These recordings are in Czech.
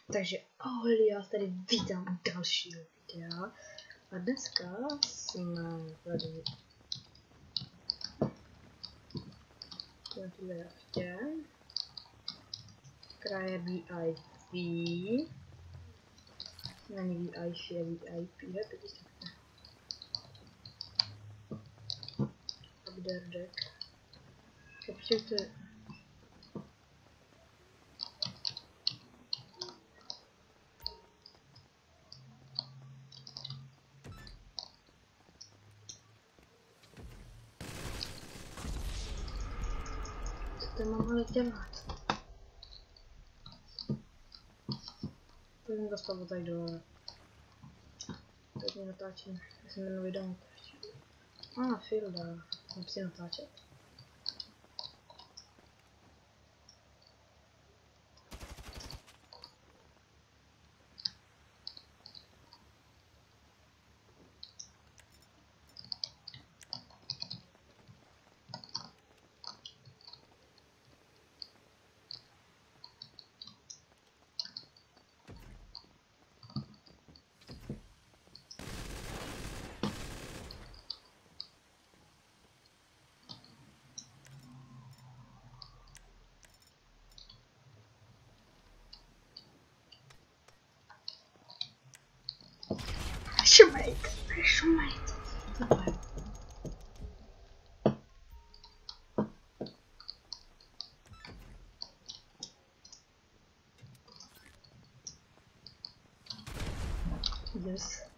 Takže ahoj, já tady vítám dalšího videa a dneska jsme tady v jachtě, která je VIP, není VIP, je VIP, update deck, kapčujte. To mám ale dělat. Pojďme dostat tady dole. Teď mě natáčím. Já jsem jenom video natáčím. Fielda. Mám si natáčet. Šumejt. Takhle. Yes.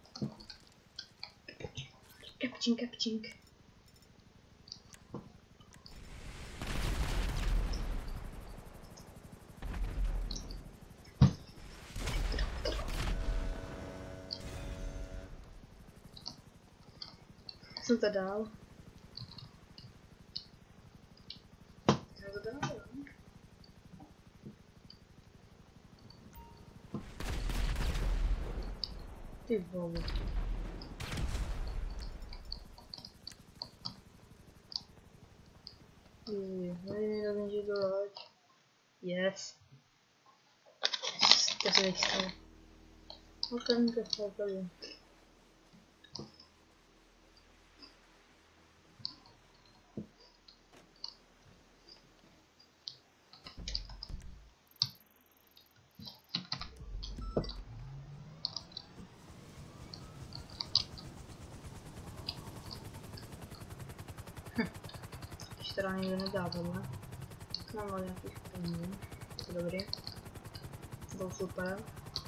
Kapčink. Jsem to dál. Ty vole. Yes. To se nestalo. Okay. Teda nikdo nedával, mám ale nějakých peněz, to dobrý, to super.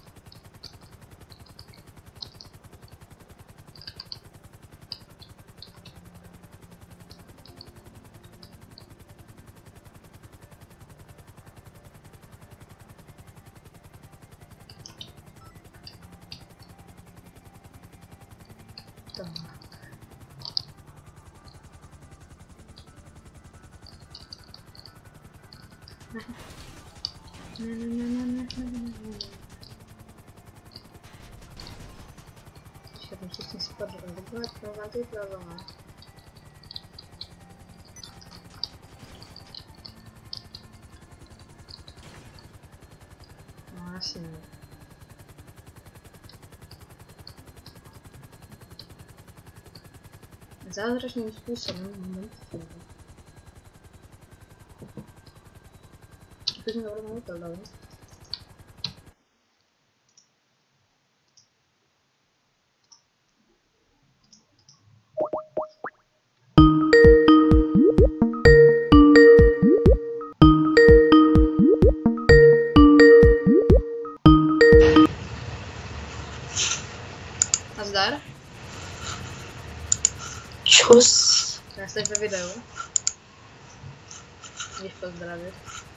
Ne. Ještě tam všichni spadli, takhle na ty pravé. No asi ne. Zázračným způsobem moment. Teď mi dobrý motor dali. Nazdar. Čus. Já jsi ve videu. Můžeš pozdravit.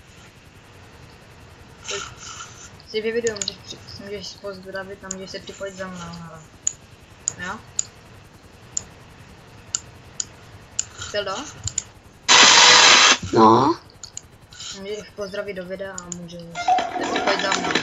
Jsi ve videu, můžeš pozdravit a můžeš se připojit za mnou. Jo? Tildo? No. Můžeš pozdravit do videa a můžeš se připojit za mnou.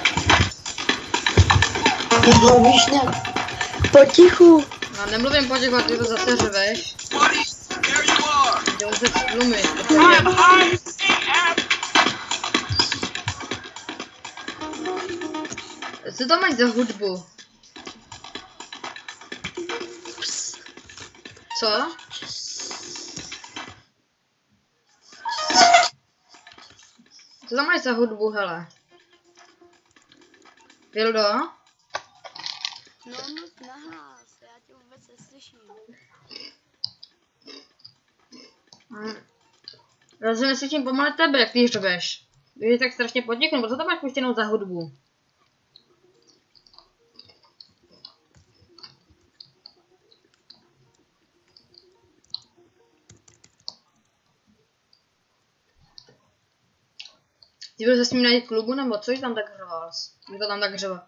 Mluvíš ne? Potichu. No nemluvím potichu, a ty to zase řveš. Jde muset stlumit, protože... Co to máš za hudbu? Co? Co tam máš za hudbu, hele? Vildo? No moc nahlas, já tě vůbec neslyším. Já se neslyším pomalu tebe, jak ty řveš. Když tak strašně potěknu, co tam máš puštěnou za hudbu? Ty byl se s ním najít klubu, nebo co jsi tam tak řval? Kdo to tam tak řval?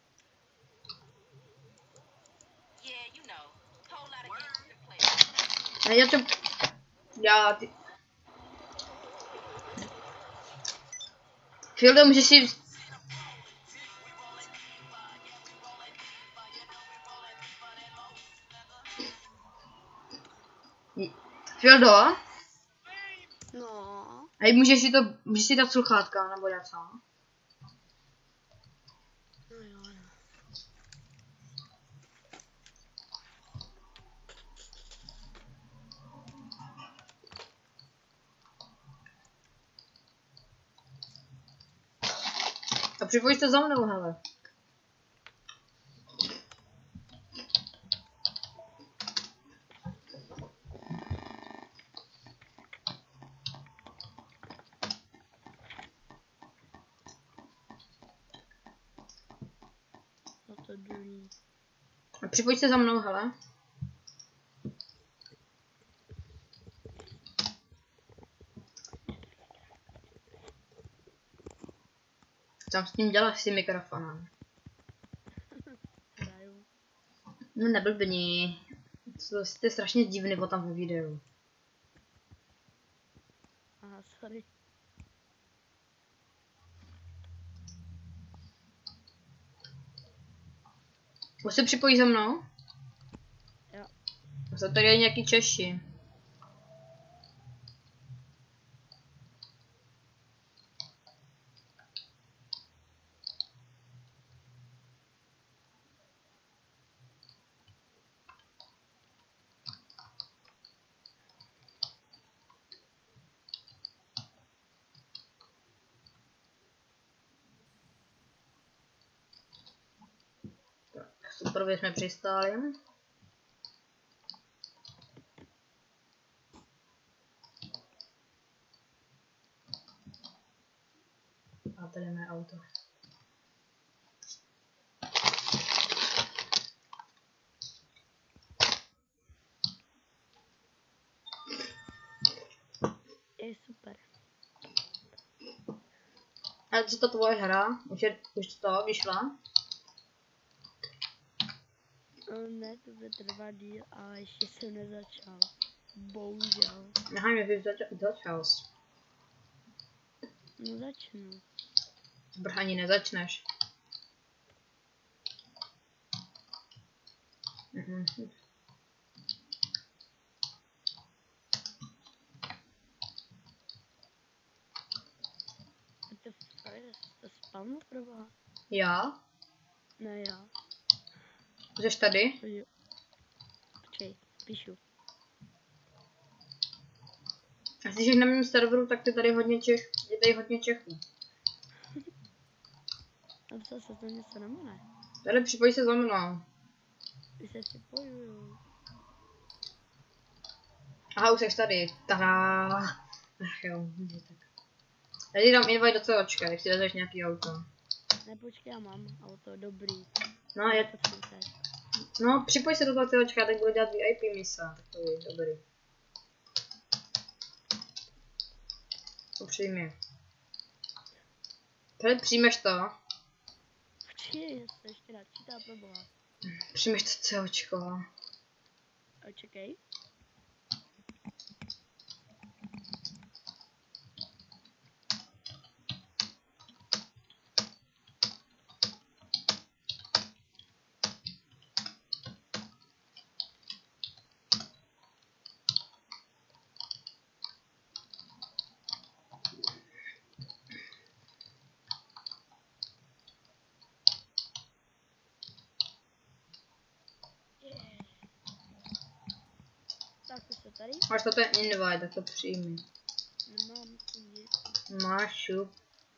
Já ty... Fildo, můžeš si... Fildo? No. Hej, můžeš si dát sluchátka, nebo jak co? No jo, no. A připoj se za mnou, hele. No to důlí. A připoj se za mnou, hele. Co tam s tím děláš s tím mikrofonem? Hraju. No neblbni. Jste strašně divný potom ve videu. Aha, sorry. Už se připojí za mnou? Jo. Jsou tady nějaký Češi. Super, jsme přistáli. A tady je mé auto. Je super. A co to tvoje hra? Už to vyšla? Ne, to bude trvat díl, ale ještě jsem nezačal. Bohužel. Aha, mě začal. No začnu. Ani nezačneš. A to spavnu proboha? Já? Ne, já. Jsi tady? Jo. Počkej, píšu. A jsi na mém serveru, tak je tady hodně Čechů. A psal se to něco na mne? Tady připoj se za mnou. Už se připojuju. Aha, už jsi tady. Tada. Ach jo, tak. Tady dám invite do COčka, jak si vezeš nějaký auto. Ne, počkej, já mám auto, dobrý. No, no, připoj se do toho COčka, tak budu dělat VIP mise. Takový, dobrý. Upřímně. Tady přijmeš to. Počkej, se ještě načítá proboha. Přijmeš to COčko. A čekej. tady? Máš to ten invite, tak to přijmi. Nemám nic. Máš šup.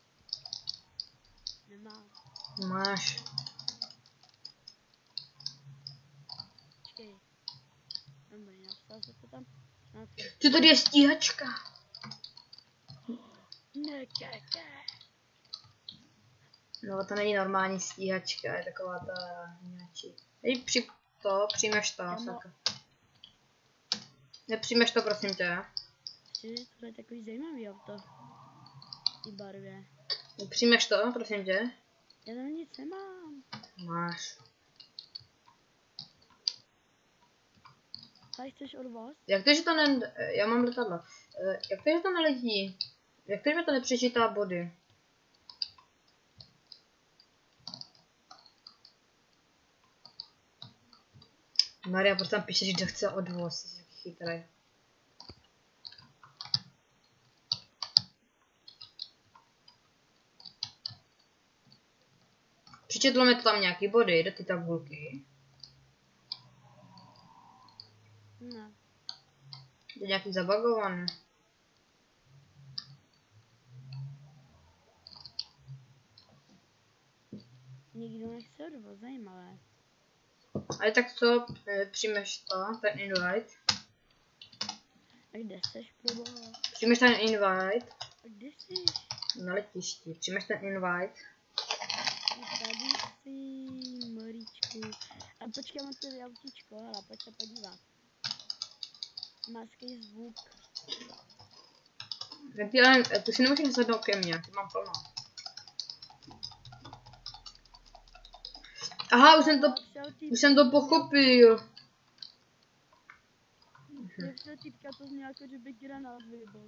Nemám. Máš. Počkej. Dobrý, napsal se to tam. Ty tady je stíhačka. Nekeke. No to není normální stíhačka, je taková ta nějaký. Hej, přijmeš to, saka. Nepřijmeš to, prosím tě. Že to je takový zajímavý auto. I barvě. Nepřijmeš to, prosím tě. Já tam nic nemám. Máš. A chceš od vás? Jak to, že to ne... Já mám letadlo. Jak to, že to neletí? Jak to, že to nepřečítá body? Maria, proč tam píše, že chce odvoz? Jsi taky chytrý. Přičetlo mi to tam nějaký body do ty tabulky. Ne. Je nějaký zabagovaný. Nikdo nechce odvoz, zajímavé. Ale tak co, přijmeš to, ten invite. A kde seš, proboha? Přijmeš ten invite. A kde jsi? Na letišti. Přijmeš ten invite. Tady jsi, Maričku. A počkej, mám tady autíčko, hele, pojď se podívat. Má skvělý zvuk. Tak ty, ale ty si nemůžeš sednout ke mně, ty mám plno. Aha, už jsem to pochopil. Jak se týpka to zní jako, že by granát vyjebal.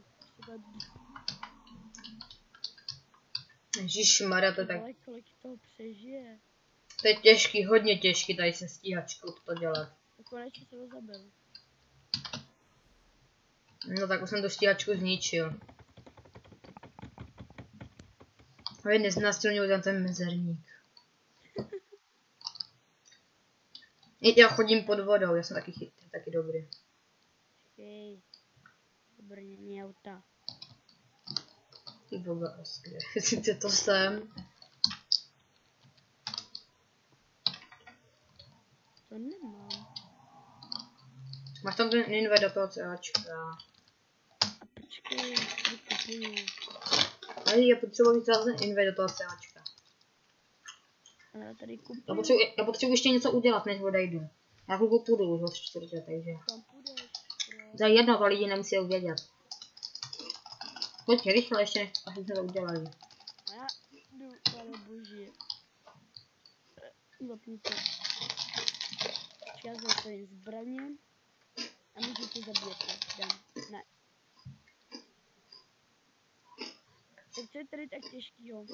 Ježišmarja, to je tak. Ale kolik toho přežije? To je těžký, hodně těžký tady se stíhačkou to dělat. A konečně se ho zabil. No tak už jsem tu stíhačku zničil. Ale neznásilnil tam ten mezerník. Já chodím pod vodou, já jsem taky chytrý, taky dobrý. Hej, brnění auta. Ty bogasky, sice to jsem. To nemám. Máš tam ten invite do toho CAčka. A počkej, vykupuju. Ale já potřebuji víc ten invite do toho CAčka. Ale já tady kupuju. Já potřebuji ještě něco udělat, než odejdu. Já chvilku půjdu už od čtvrtě, takže. Tam půjdeš, bro. Za jedno to lidi nemusí uvědět. Pojď rychle, ještě než jsme to udělali. A já jdu, pane boží. Zapnu to. Já zastavím zbraně. A můžu ti zabít. Jdem. Ne. Tak co je tady tak těžkýho?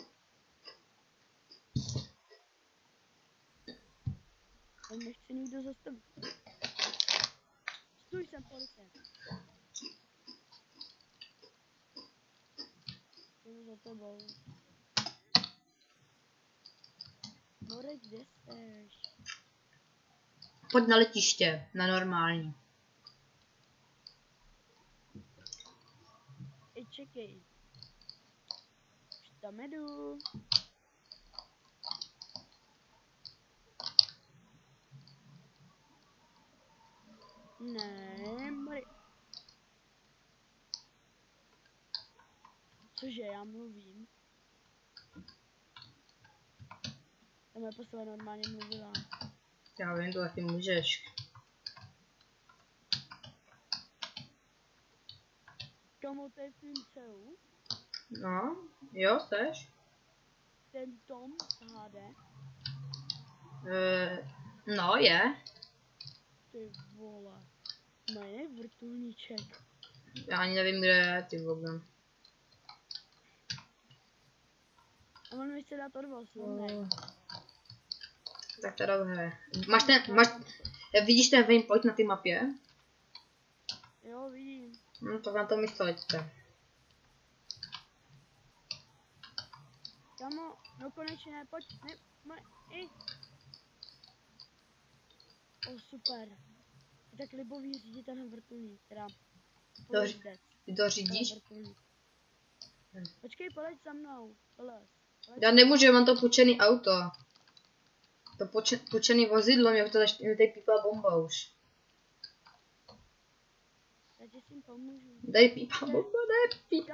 Tam nechce nikdo zastavit. Stůj sem, policie. Jdu za tebou. More, kde seš? Pojď na letiště, na normální. Čekej. Už tam jdu. Ne, Mary. Cože, já mluvím? Ta moje postava normálně mluvila. Já vím, to taky můžeš. Kamo, to je Finceu? No, jo, seš? Ten Tom z HD? No, je. Ty vole. Mají vrtulníček. Já ani nevím, kde je, ty vole. A on mi chce dát odvoz, ne? Tak to dobře. Vidíš ten waypoint na té mapě? Jo, vidím. No to na tom místo leďte. Kamo, no konečně, pojď, ne, i. O, super. Tak libový řídit ten vrtulník, teda Ty to řídíš? Počkej, poleď za mnou, polez. Já nemůžu, mám to půjčený auto. To půjčený vozidlo, mě to tady pípla bomba už. Já ti s tím pomůžu. Dej pípla bomba, dej píp.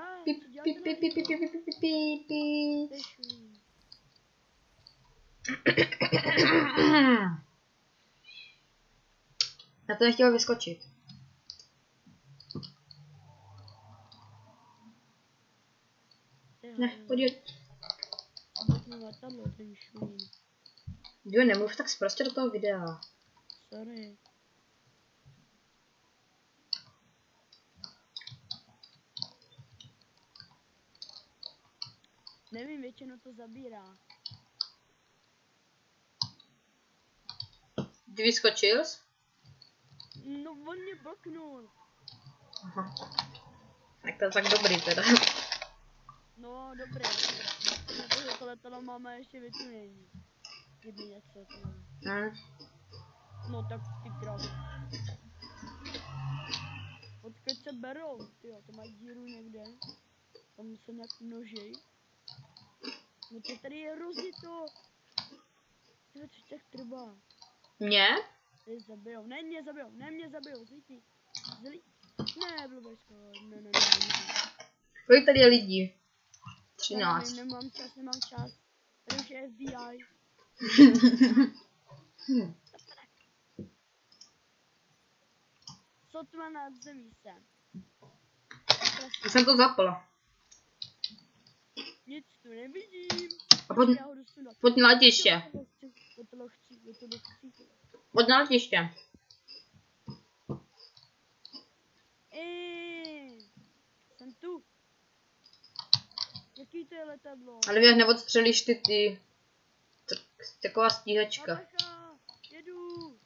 Já to nechtěla vyskočit. Ne, podívej. Jo, nemluv tak prostě do toho videa. Sorry. Nevím, většinou to zabírá. Ty vyskočil jsi? No, on mě bloknul. Aha. Tak to je tak dobrý teda. No, dobré. Na tohle letadlo máme ještě vytunění. Kdyby něco to No tak ty krásy. Odkud se berou? Tyjo, to mají díru někde. Tam se nějak množí. No to tady je rozito. Tyjo, co tak trvá? Mě? Ty zabijou. Ne, mě zabijou. Zlítí. Ne, blbečko. Ne. Kolik tady je lidí? 13. Nemám čas. Tady už je FBI. Sotva nad zemí jsem. Já jsem to zapla. Nic tu nevidím. A pojď na letiště. Pojď na letiště. Jsem tu. Jaký to je letadlo? Ale jak neodstřelíš ty. Taková stíhačka. Jedu.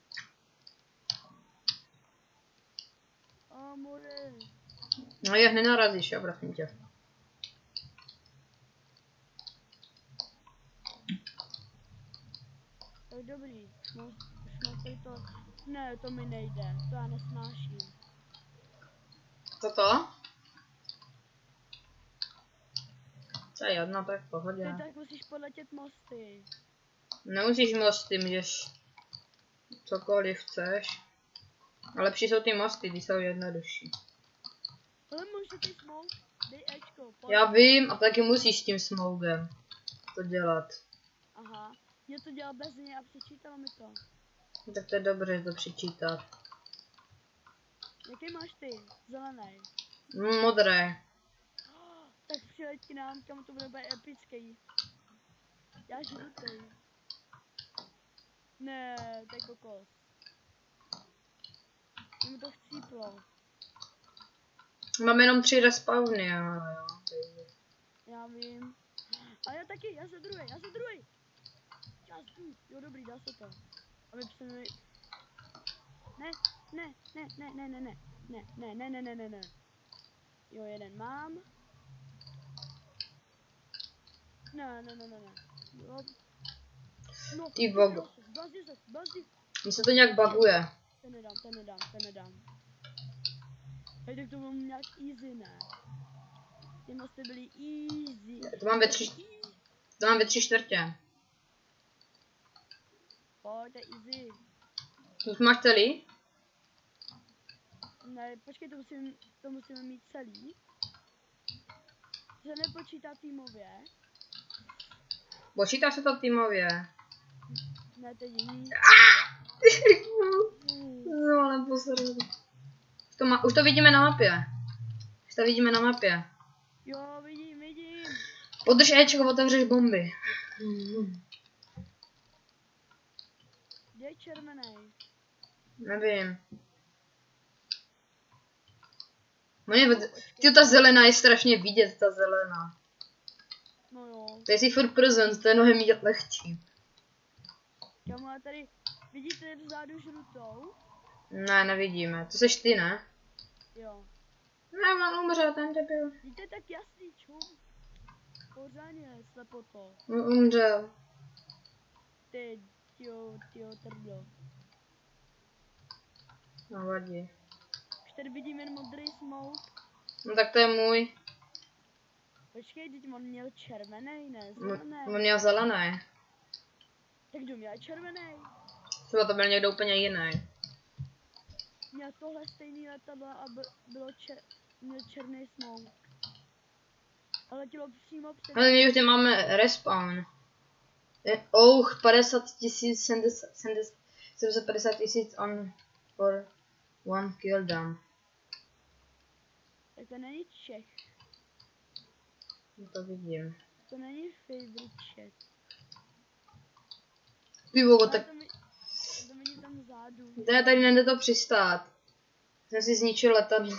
Amore. No jak nenarazíš, jo, prosím tě. Tak dobrý. Už mám tady to. Ne, to mi nejde. To já nesnáším. Co to? To je jedno, tak v pohodě. Ty tak musíš podletět mosty. Nemusíš mosty, můžeš cokoliv chceš. A lepší jsou ty mosty, ty jsou jednodušší. Ale můžu ty smoke? Dej Ečko, pojď. Já vím, a taky musíš s tím smogem to dělat. Aha, mě to dělal bez něj a přečítalo mi to. Tak to je dobře to přečítat. Jaký máš ty? Zelený. Modré. Tak přileď k nám, kam to bude epický. Já žlutý. Ne, to je kokos. Mě to chcíplo. Mám jenom 3 respawny, jo. Já vím. A já taky, já se druhý. Jo dobrý, dá se to. Aby přemi... Ne. Jo, jeden mám. Ne. Jo. No, Ty vogo. Bazdi. Mně se to nějak buguje. Ten nedám. Hej, tak to bylo nějak easy, ne? Ty mosty byly easy. To mám ve 3/4. Pojď, to je easy. Tu máš celý? Ne, počkej, to musíme mít celý. Se nepočítá týmově. Počítá se to týmově. Ne, to je jiný. No, ale poslední. Už to vidíme na mapě. Jo, vidím. Podrž Ečko, otevřeš bomby. Kde je červený? Nevím. Ty, ta zelená je strašně vidět, ta zelená. No jo. To je si furt present, to je mnohem lehčí. Kamo, tady vidíte vzadu žlutou? Ne, nevidíme. To seš ty, ne? Jo. Ne, on umřel, ten debil. Víte, tak jasný, čum. Pořádně, slepoto. Umřel. Ty, tyjo, trdo. Nevadí. Už tady vidím jen modrý smoke. No tak to je můj. Počkej, teď on měl červený, ne zelený. On měl zelený. Tak kdo měl červený? Třeba to byl někdo úplně jiný. Měl tohle stejný letadlo a měl černý smoke. A letělo přímo před... Ale my už nemáme respawn. 50 000, 750 000 on for one kill down. Tak to není Čech. No to vidím. To není favorite chat. Ty vogo, Ale tak to vidí tam vzadu. tady nejde to přistát. Jsem si zničil letadlo.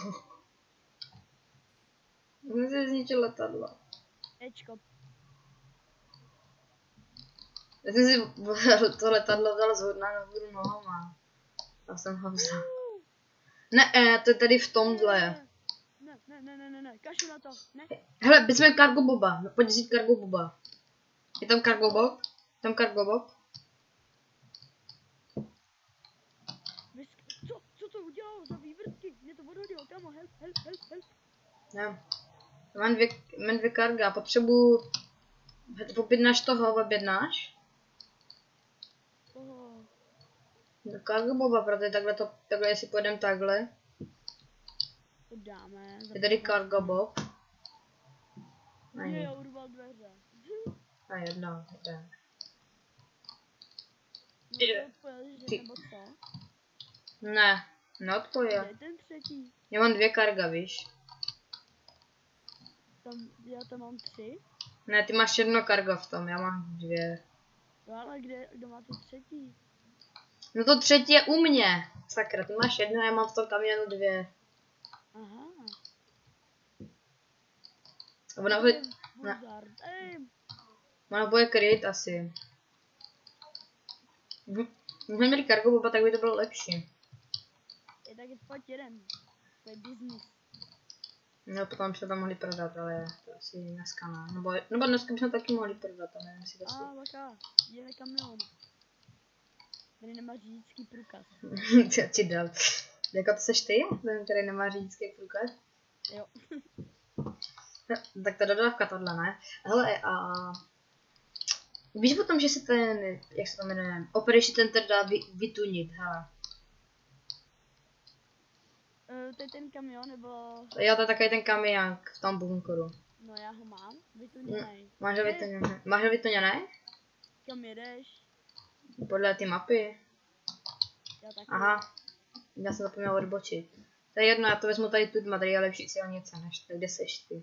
Jsem si zničil letadlo. Ečko. Já jsem si to letadlo vzal z nahoru nohama. A jsem ho vzal. Ne, to je tady v tomhle. Ne, kašu na to, ne. Hele, bychom Cargo Boba. Pojď vzít Cargo Boba. Je tam Cargo Bob? Tam Cargo Bob? Co to udělalo za vývrtky? Mě to odhodilo, kamo, help. Ne. Mám dvě karga, potřebuju... Objednáš toho, objednáš? Do Cargo Boba, protože takhle jestli pojedeme takhle. To dáme. Je tady Cargo Bob. Je, urval dveře. A jedno, jde. No to odpojil, že nebo co? Ne, neodpojil. Kde je ten třetí? Já mám dvě karga, víš? Já tam mám 3. Ne, ty máš jedno kargo v tom, já mám dvě. No ale kdo má to třetí? No to třetí je u mě. Sakra, ty máš jedno, já mám v tom kamionu dvě. Aha. Ona bude kryt asi. Kdybychom měli Cargo Boba, tak by to bylo lepší. Je taky pojď jeden. To je business. No potom se to mohli prodat, ale to asi dneska ne. Nebo dneska bychom taky mohli prodat, ale nevím si to si. Bacha, jede kamion. Tady nemá řidičský průkaz. Co ti dal? Jako to seš ty? Ten, který nemá řidičský průkaz? Jo. Tak to dodávka tohle, ne? Hele, a... Víš o tom, že se ten, jak se to jmenuje, Operation Center dá vytunit, hele. To je ten kamion, nebo... Jo, to je takový ten kamion v tom bunkru. No já ho mám, vytuněnej. Máš ho vytuněnej? Máš ho vytuněnej? Kam jedeš? Podle ty mapy. Já taky. Aha, já jsem zapomněl odbočit. To je jedno, já to vezmu tady tu tady je lepší silnice než tak, kde seš ty.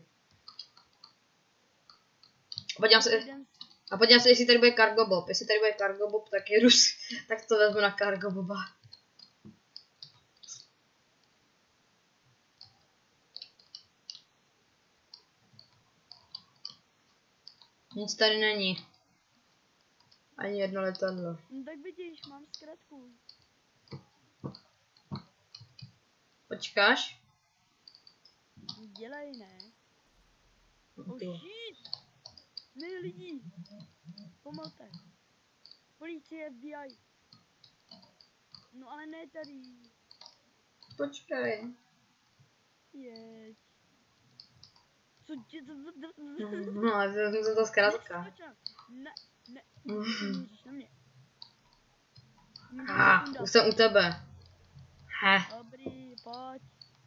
Podívám se, jestli tady bude Cargo Bob. Jestli tady bude Cargo Bob, tak je Rus. Tak to vezmu na Cargo Boba. Nic tady není. Ani jedno letadlo. No tak vidíš, mám zkratku. Počkáš? Dělej, ne? Oh shit! Ne lidi! Pomalte. Policie, FBI. No ale ne tady. Počkej. Jeď. Co tě to... No, ale to zkrátka. Ne. Ježiš, na mě. Už jsem u tebe. Dobrý, pojď.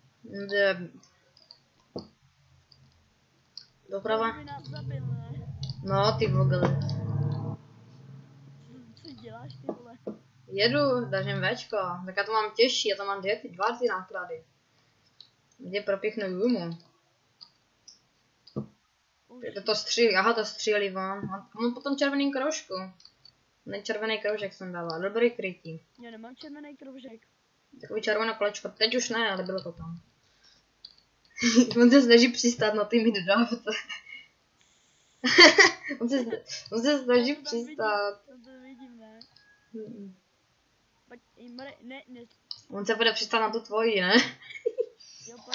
Doprava? By nás zabil, ne? No, ty vogely. Co děláš, ty vole? Jedu, držím Včko. Tak já to mám těžší, já to mám dva ty náklady. Kde propíchnu Jumu. To střílí, aha, to střílí von. Mám potom červený kroužku. Ne, červený kroužek jsem dával, dobrý krytí. Já nemám červený kroužek. Takový červené kolečko, teď už ne, ale bylo to tam. On se snaží přistát na ty mi dodávce. on se snaží přistát. To vidím, ne? Pojď, ne. On se bude přistát na tu tvoji, ne? Jo, pojď.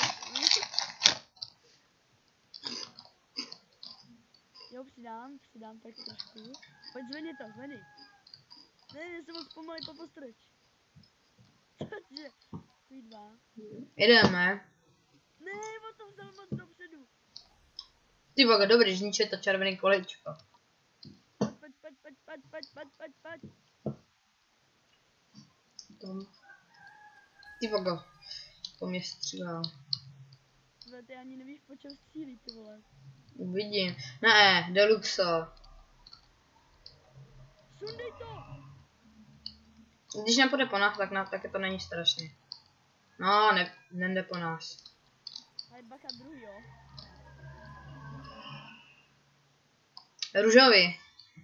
Jo, přidám tak trošku. Pojď, zvedni to, zvedni. Ne, jsem moc pomalej, popostrč. Cože? Vy dva. Jdeme. Ne, on to vzal moc dopředu. Ty vogo, dobrý, zničuje to červený kolečko. Pojď. Ty vogo, po mě střílel. Ty ani nevíš, po čem střílí, ty vole. Vidím. Ne, Deluxo. Sundej to! Když nepůjde po nás, tak to není strašný. No, nejde po nás. Hej, bacha druhý, jo. Růžový.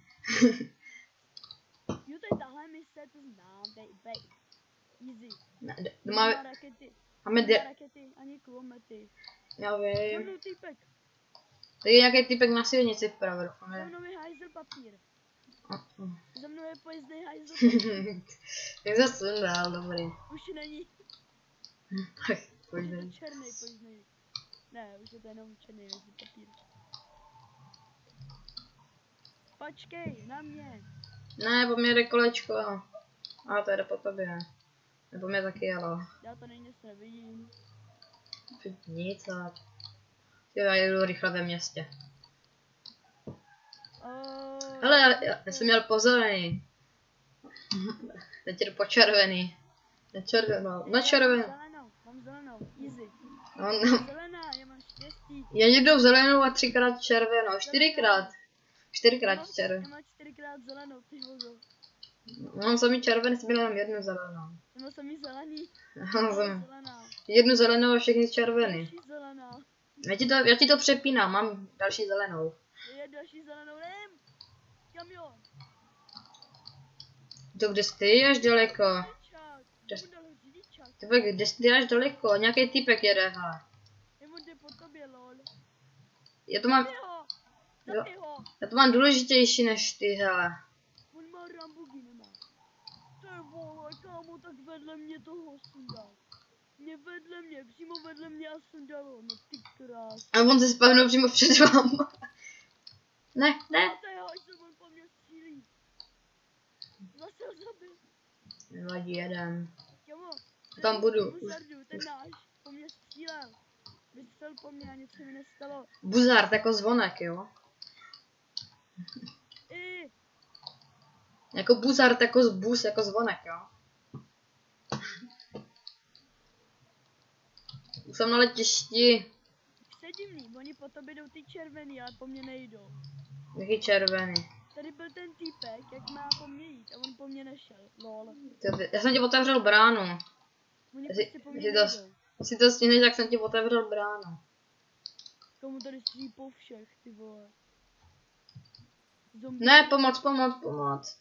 Jo, to je tahle mise, to znám, baby. Easy. Máme rakety. máme Rakety, ani kulomety. já Za vím. mnou týpek. To je nějaký typek na silnici vpravo. Za mnou je hajzl papír. Za mnou je pojezdný hajzl papír. Jak to sundal, dobrý. Už není. Už je to černý pojezdný. Ne, už je to jenom černý hajzl papír. Počkej, na mě. Ne, po mě jde kolečko. A to jde po tobě. Nebo mě taky jelo. Já to není, nic nevidím. Nic, ale... Jo, já jedu rychle ve městě. Hele, já jsem měl po zelený. Teď jdu po červený. Na červenou. Mám zelenou, easy. No. Zelená, já mám štěstí. Já jednou zelenou a 3krát červenou. 4krát. 4krát červenou. Já mám 4krát zelenou, ty vogo. Mám samý červený, jsem měl jenom jednu zelenou. Já mám samý zelený. Zelená. Jednu zelenou a všechny červený. Další zelená. Já ti to přepínám, mám další zelenou. Je další zelenou, nem. Kamion. To kde jsi až daleko? Ty kde jsi až daleko? Nějaký typek jede, hele. Nebo jde po tobě, lol. Já to mám důležitější než ty, hele. On má Rambugy, nemá. To je vole, kámo, tak vedle mě toho sundal. Přímo vedle mě a sundalo, no ty krás. A on se spavnul přímo před váma. Ne. To je hojce, on po mně střílí. Zase ho zabil. Nevadí, jedem. Kámo, Tam budu. Buzardu, ten náš, po mně střílel. Vystřel po mně a nic se mi nestalo. Buzard jako zvonek, jo? Jako buzard jako zbus, jako zvonek, jo? Už jsem na letišti. To je divný, oni po tobě jdou ty červený, ale po mně nejdou. Jaký červený. Tady byl ten týpek, jak má po mně jít a on po mně nešel, lol. Já jsem ti otevřel bránu. Oni prostě po mě Jestli to stihneš, tak jsem ti otevřel bránu. Komu tady střílí po všech, ty vole. Zombie. Ne, pomoc.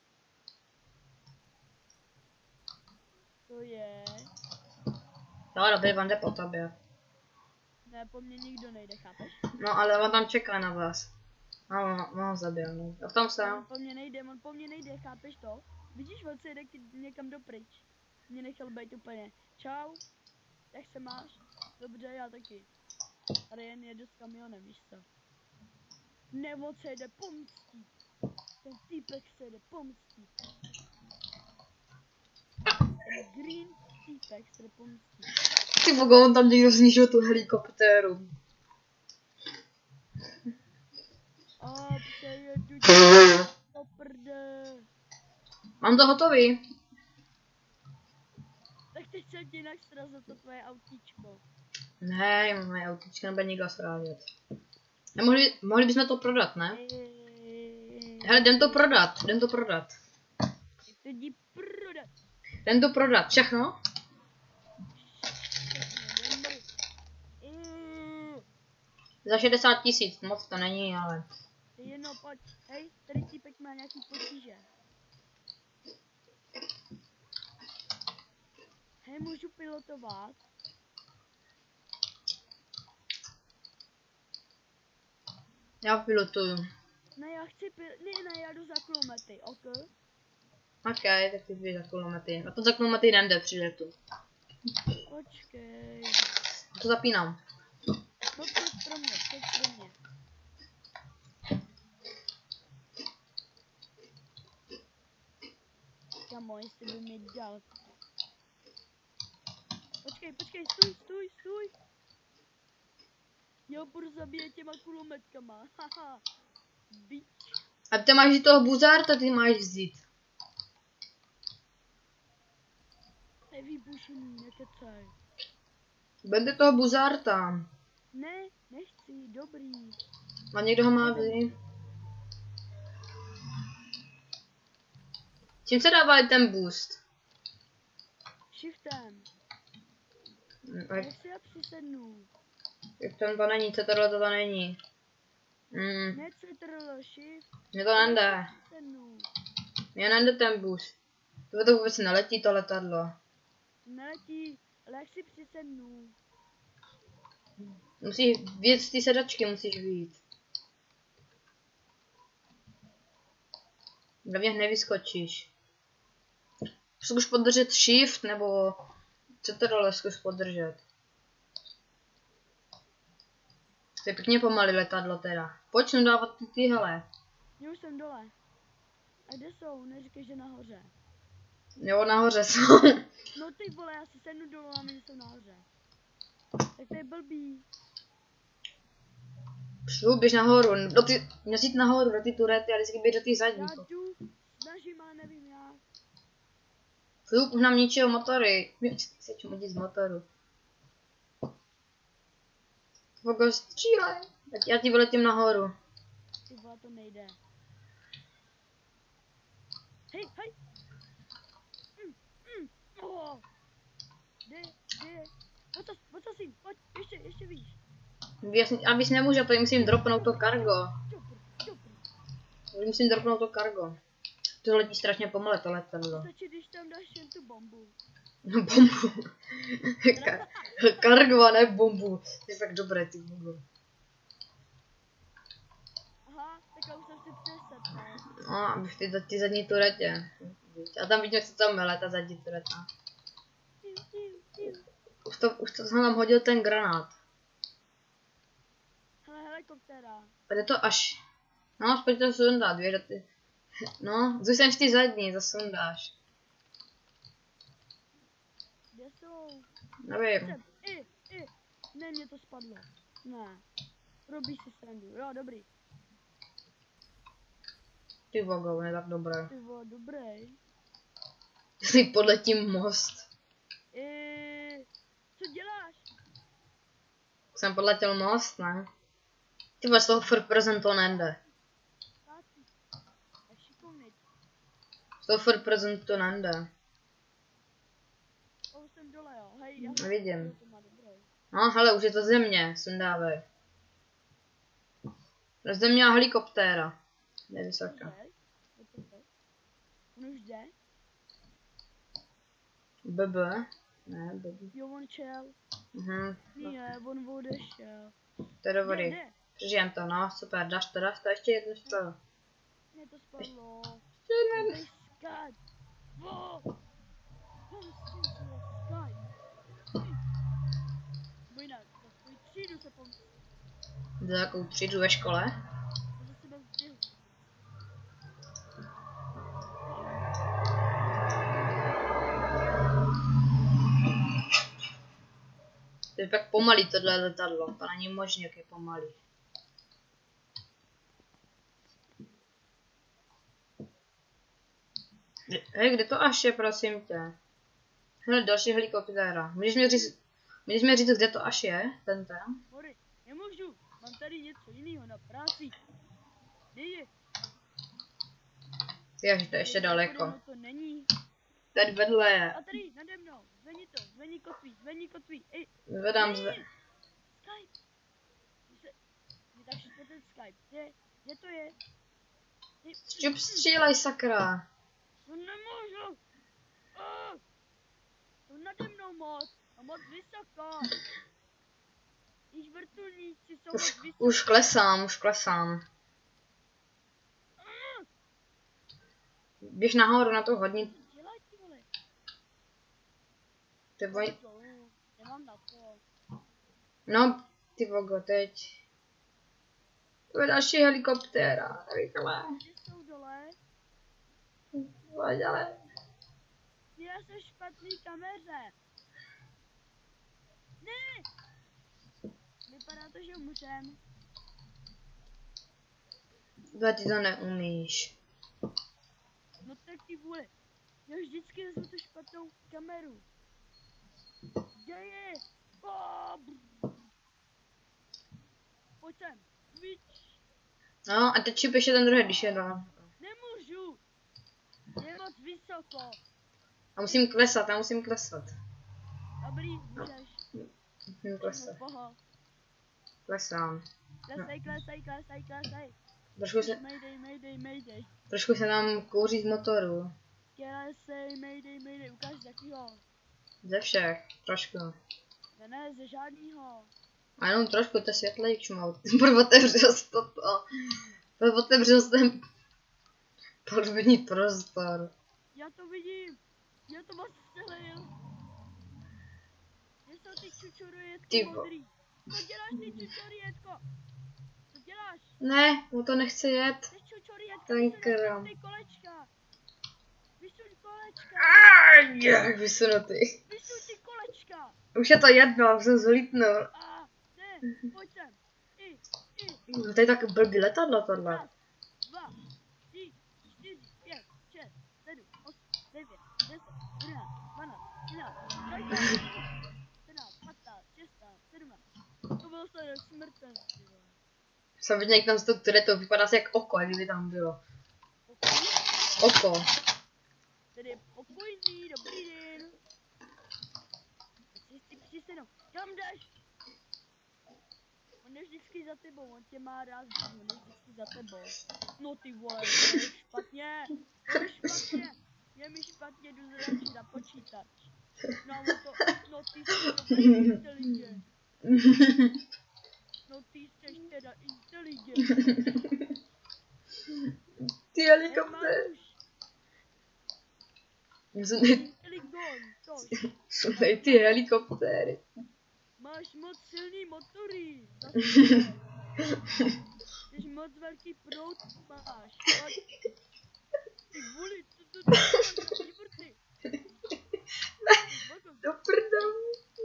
To je... Jo, dobrý, on jde po tobě. Ne, po mně nikdo nejde, chápeš? No, ale on tam čeká na vás. A on ho zabil, no. A v tom jsem. On po mně nejde, chápeš to? Vidíš, on se jde někam dopryč. Mě nechal být úplně. Čau, jak se máš? Dobře, já taky. Tady jen jedu s kamionem, víš co? Ne, on se jde pomstít. Ten týpek se jde pomstít. Ten green týpek se jde pomstít. Ty vogo, on tam někdo zničil tu helikoptéru. A přejedu do prde. Mám to hotový. Tak teď jsem ti naštral to tvoje autíčko. Ne, moje autíčka nebude nikdo srážet. Mohli bychom to prodat, ne? Hele, jdem to prodat. Jdem to prodat. Jdem to prodat, všechno? Za 60 000, moc to není, ale... Jedno, pojď. Hej, tady týpek má nějaký potíže. Hej, můžu pilotovat? Já pilotuju. Ne, já chci ne, já jdu za kulomety, ok? Ok, tak ty jdi za kulomety. A to za kulomety jde při letu. Počkej. To zapínám. No před pro mě. Kamo, jestli by mi dal. Počkej, stůj. Já budu zabíjet těma kulometkama, haha. Bitch. A ty máš toho buzárta, ty máš vzít. Nevybušený, nekecaj. Berte toho buzárta. Ne, nechci, dobrý. A někdo ho má vzít. Čím se dává ten boost? Shiftem. Jak si já přisednu? Jak tam to není, co tohle to není. Ne, CTRL, shift. Mně to nejde. Přisednu. Mně nejde ten boost. To vůbec neletí to letadlo. Neletí, ale jak si přisednu? Musíš vyjet z té sedačky, musíš vyjít. Do mě nevyskočíš. Zkus podržet shift, nebo CTRL zkus podržet. To je pěkně pomalý letadlo teda. Pojď dávat tyhle. Já už jsem dole. A kde jsou? Neříkej, že nahoře. Jo, nahoře jsou. No ty vole, já si sednu dolů a my jsou nahoře. Tak to je blbý. Běž nahoru, měl jít nahoru do ty turety a vždycky běž do ty zadní. Já jdu, snažím, ale nevím jak. Už nám ničeho motory. Chci hodit z motoru. Fogo, střílej. Já ti vyletím nahoru. Ty vole, to nejde. Hej. Oh. Jde. Pojď, ještě víš. Abys nemůže, to musím dropnout to cargo. Musím dropnout to cargo. To letí strašně pomale, to letadlo. Stačí, když tam dáš jen tu bombu. No bombu. Cargo a ne bombu. To je tak dobré, ty bombu. Aha, tak já už jsem si přesed, ne? No, abych ty zadní turetě. A tam vidím, co tam mele, ta zadní tureta. Už to jsem tam hodil ten granát. Hele, helikoptéra. A jde to až. No, pojď to sundat, víš, ty. No, zůstaň ty zadní, to sundáš. Kde jsou? Nevím. Ne, mě to spadlo. Ne. Robíš si srandu. Jo, dobrý. Ty vogo, ne tak dobré. Ty vole, dobrý. Ty podletím most. Co děláš? Jsem podletěl most, ne? Ty vole, z toho first person to nejde. Jak šikovnej. Z toho first person to nejde. Už jsem dole, jo. Hej, já Nevidím. to má dobrý. No, hele, už je to země, sundávej. Země a helikoptéra. Nevysoká. On už jde? BB? Ne, BB. Jo, on čel. Ne, on odešel. To je dobrý. Přežijem to, no, super, dáš to, ještě jednu střelu. Mě to spadlo. Ještě Skype. Skype. Můj za svůj třídu se pomstí. Za jakou třídu ve škole? Za sebe vždyl. To je tak pomalý tohle letadlo, to není možné, jak je pomalý. Hej, kde to až je, prosím tě? Hele, další helikoptéra. Můžeš mi říct, kde to až je, ten? Hory, nemůžu, mám tady něco jiného na práci. Kde je? Je, to ještě daleko. To není. Tady vedle je. A tady, nade mnou, zvení kotví, ej. Zvedám zve. Skype. Mě tak šutne ten Skype, kde to je? Šup, střílej, sakra. No nemůžu. To nade mnou moc, a moc vysoko. Již vrtulníci jsou moc vysoko. Už klesám. Běž nahoru na to hodně. Dělaj, ty vole. Ty vole. Nemám na to. No, ty vogo, teď. To je další helikoptéra, rychle. Kde jsou dole? Pojď, ale. Já jsem špatný kameře. Ne! Vypadá to, že umřem. Ty to neumíš. No tak ty vole. Já vždycky vezmu tu špatnou kameru. Kde je? Pojď sem. Víč. No a teď šipeš ten druhý, když je dva. Nemůžu. Je moc vysoko. A musím klesat, já musím klesat. Dobrý, můžeš. Musím klesat. Poho. Klesám. Klesej. Trošku se, Mayday. trošku se nám kouří z motoru. Klesej, mayday, ukáž z jakýho. Ze všech, trošku. Ne, ze žádnýho. A jenom trošku, to je světlej čmout. Otevřel jsi toto. Otevřel jsi ten podvodní prostor. Já to vidím. Já to vás střelil. Kde jsou ty čučorujetko Ty vo- modrý? Co děláš ty čučorujetko? Co děláš? Ne, mu to nechce jet. Ty čučorujetko, Ten kram. ty kolečka. Vysuň kolečka. Jak vysunutý. Vysuň ty kolečka. Už je to jedno, už jsem zlítnul. A ne, pojď sem. To je tak blbý letadlo tohle. Raz, 2, 3, 4, 5, 6, 7, 8, 9, 10, 11, 12, 13, 14, 15, 16, 17. To bylo se smrtem, ty vole. Jsem viděl, jak tam z toho to vypadá asi jak oko, jak kdyby tam bylo. Pokoj? Oko. Tedy pokojný, dobrý den. Teď si přisednou. Kam jdeš? On je vždycky za tebou, on tě má rád, on je vždycky za tebou. No ty vole, to je špatně. Je mi špatně, jdu zradit na počítač. No ty jsi dobrý inteligent. No ty jsi teda inteligent. Ty helikoptéry. Jsou ty helikoptéry. Máš moc silný motory. Jsi moc velký proud máš. Ty voli, co to je? Do prdel.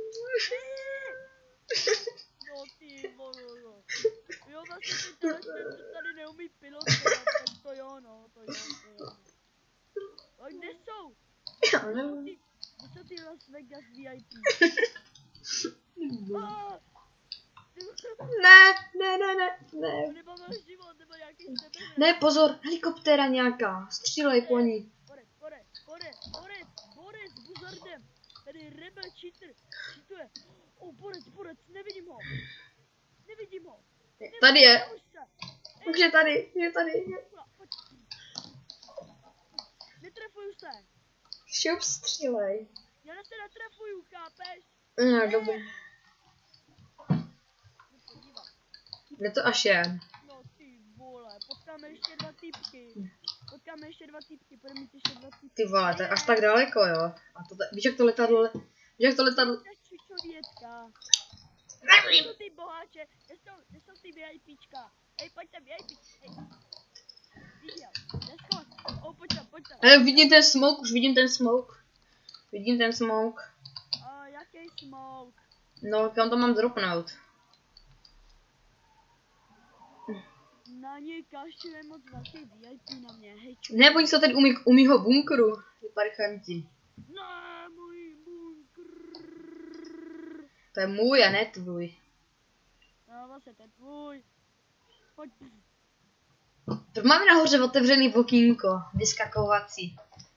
No ty volo. Jo, vlastně ten co tady neumí pilotovat, tak to jo, no, to jo. A kde jsou? Kde jsou ty Las Vegas VIP? Ne. Nebavil život, nebo nějaký sebe. Ne, pozor, helikoptéra nějaká. Střílej po ní. Borec, buzardem. Tady rebel cheater. Cheatuje. Borec, nevidím ho. Tady je. Už je tady. Netrefuju se. Šup, střílej. Já se netrefuju, chápeš? No, dobře. Kde to až je? No ty vole, potkáme ještě dva týpky, budeme mít ještě dva týpky. Ty vole, to je až tak daleko, jo. A to, víš jak to letadlo... Čučovětka. Nevím. Kde jsou ty boháče, kde jsou ty VIPčka? Hej, pojďte VIP, hej. Viděl, neschod. Pojď tam. Hele, vidím ten smoke, už vidím ten smoke. Jaký smoke? No, kam to mám dropnout? Na něj kašle moc velký VIP na mě, hej čo. Ne, oni jsou tady u mýho bunkru, ty parchanti. Ne, můj bunkr. To je můj a ne tvůj. No, vlastně to je tvůj. Pojď. To máme nahoře otevřený okýnko, vyskakovací.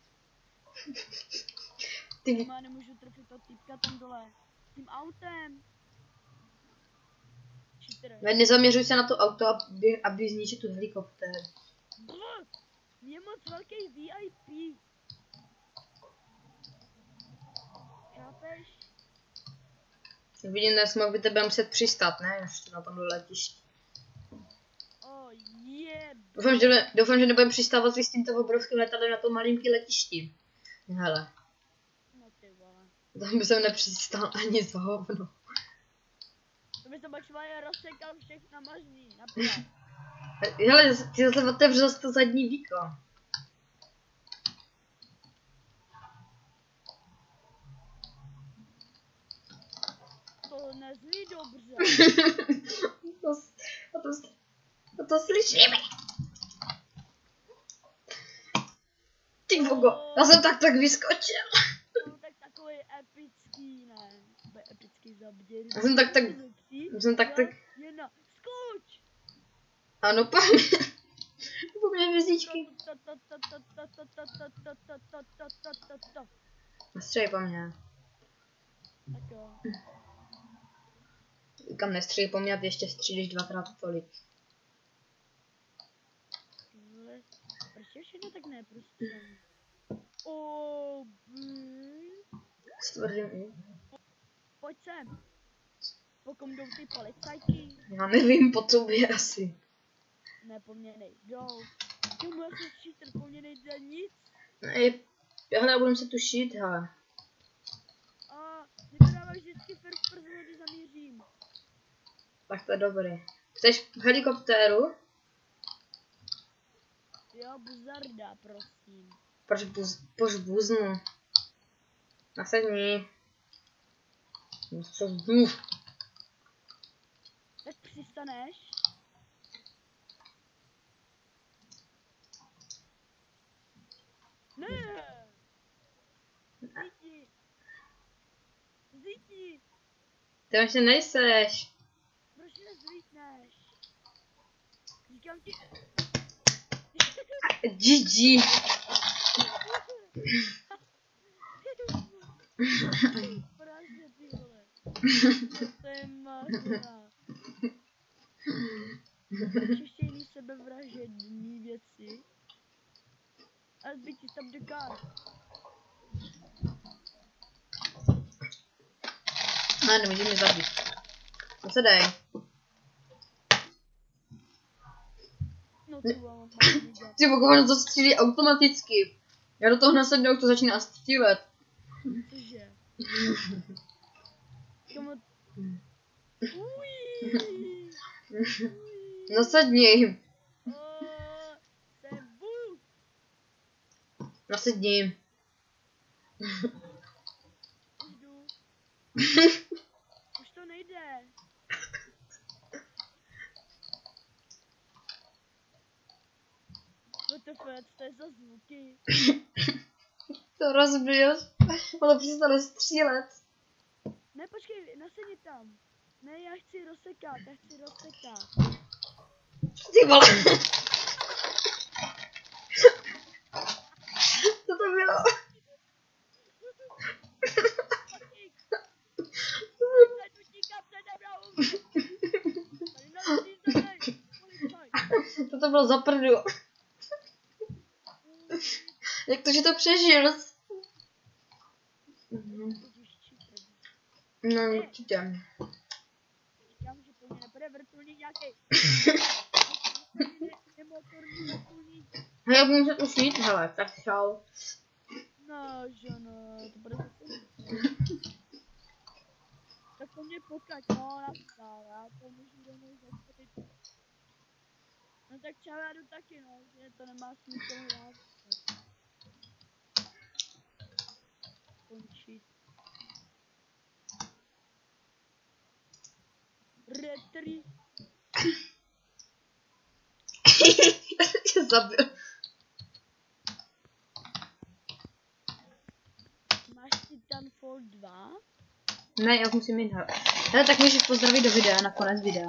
Ty... Má nemůžu trefit to týpka tam dole. Tím autem. Nezaměřuj se na to auto, aby zničil tu helikoptéru. Je moc velký VIP. Chápeš? Vidím, že jsme by tebe muset přistát, ne? Ještě na tom letišti. Doufám, že nebudeme přistávat s tímto obrovským letadlem na tom malinký letišti. Hele. No ty vole. Tam by jsem nepřistál ani z hovno. To by se maximálně rozsekal všechna možný, například. Hele, ty zase otevřel to zadní víko. To nezní dobře. to slyšíme. Ty bogo, já jsem tak vyskočil. No tak takový epický, ne? Bude epický zabděr. Já jsem tak. Jedna, skoč! Ano, pan. Po mě hvězdičky. Nestřelej po mně. Tak jo. Kam nestřelej po mě a ty ještě střílíš dvakrát tolik. Proč je všechno tak neprostřelné? Stvrdím i. Pojď sem. Pokom jdou ty policajti? Já nevím, po tobě asi. Ne, po mně nejdou. Tomu já jsem cheater, po mně nejde nic. Já budu se tu šít, hele. A mě to dává vždycky first person, když zamířím. Tak to je dobrý. Chceš helikoptéru? Jo, buzarda, prosím. Proč buznu? Nasedni. Co zdu? Tak přistaneš? Ne! Zíti! Zíti! Ty ještě nejseš. Proč nezlítneš? Říkám ti... GG. Prázdně, ty vole. To je mášina. Ještě jiný sebevražedný věci. A zbytí stop the car. Nemůžu mě zabít. Co se dej? No ty vole, Ty bogo, ono to střílí automaticky. Já do toho nasednu, to začíná střílet. Cože? Komu... Nasedni. Jsem bůh. Nasedni. Už jdu. Už to nejde. WTF, co to je za zvuky? To rozbil. Ono přestane střílet. Ne, počkej, nasedni tam. Ne, já chci rozsekat. Ty vole. Co to bylo? Co to bylo za prdu? Jak to, že to přežil? No, určitě. Říkám, že po mě nepůjde vrtulník nějaký. Nemotorní vrtulník. Já budu muset už jít, hele, tak čau. No, že no, to bude zase. Tak to mě pokaď, no, nazdar, já to můžu rovnou zastavit. No tak čau, já jdu taky, no, že to nemá smysl hrát. Končit. Retry. Já jsem tě zabil. Máš Titanfall 2? Ne, já musím jít. Hele, tak můžeš pozdravit do videa, na konec videa.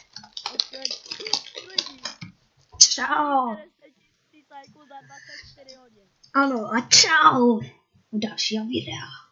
Čau. Ano, a čau. U dalšího videa.